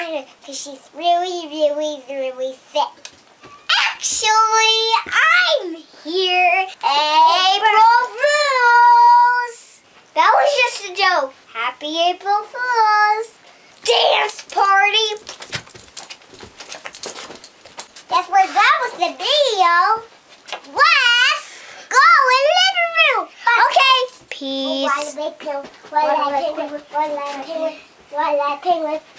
find her because she's really, really, really thick. Actually, I'm here. April Fools! That was just a joke. Happy April Fools! Dance party! Guess we're done with the video. Let's go in the living room. Okay. Peace. One penguin.